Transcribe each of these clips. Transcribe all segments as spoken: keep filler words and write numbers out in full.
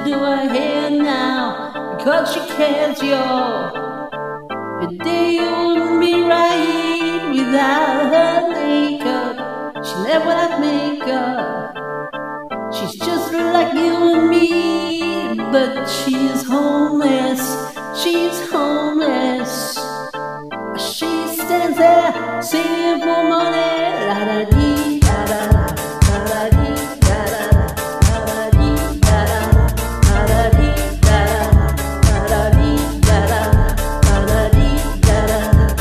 to her hair now because she cares, yo. The day you wouldn't be right without her makeup. She never had makeup. She's just like you and me, but she's homeless. She's homeless. She stands there singing for money. La da dee, da da da, la da dee, da da da, la da dee, da da da, la da dee, da da da, la da dee, da da da, la da dee, da da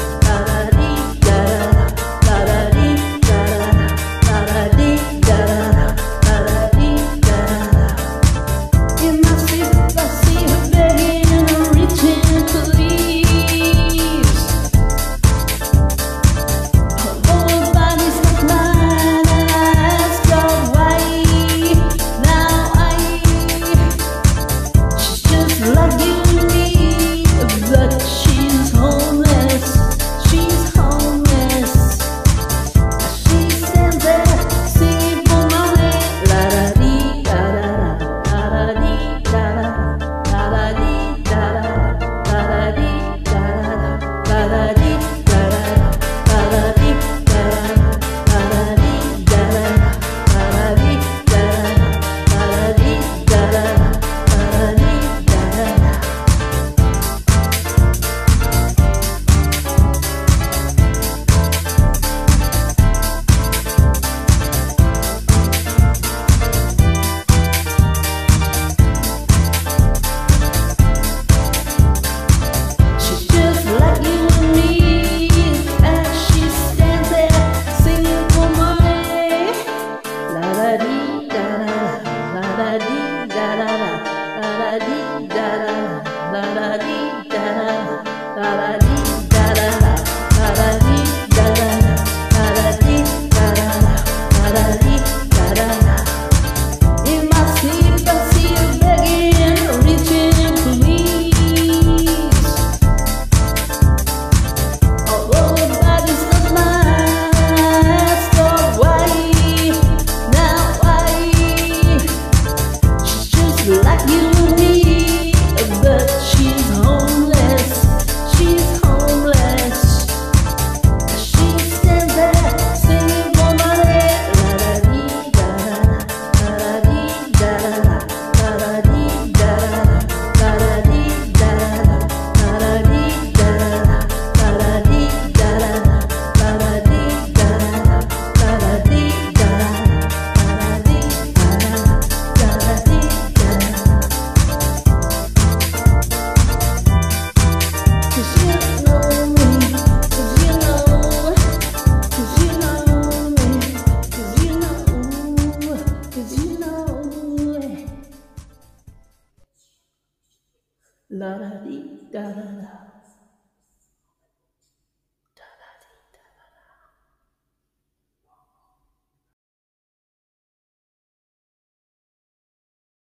da, la da dee, da da da, la da dee, da da da, la da dee, da da da, la da dee, da da da. In my sleep I see her begging and reaching for leaves. Her whole body's like mine, and I ask her why. Now I, she's just like you and me, but she's homeless. She's homeless. She stands there singing for money. La da dee, da da da, la da dee, da da, la da dee, da da, la da dee, da da, la da dee, da da, la da dee, da da, la da dee, da da, la da dee, da da, la da dee, da da, la da dee, da da. She's just like you and me, and she stands there singing for money. La da dee, da da da, la da dee, da da da, la da dee, da da da, la da dee, da da da, la da dee, da da da, la da dee, da da da, la da dee, da da da, la da dee, da da da. In my sleep I see you begging, reaching for leaves. Although her body's not mine, I ask her why. Now I, she's just like you and me, but she's homeless. She's homeless. She stands there singing for money. La da dee, da da, la da dee, da da, la da dee, da da, la da dee, da da, la da dee, da da, la da dee, da da, la da dee, da da, la da dee, da da, la da dee, da da, la da dee, da da. 'Cause you know me, 'cause you know, 'cause you know me, 'cause you know, 'cause you know. La da dee, da da da.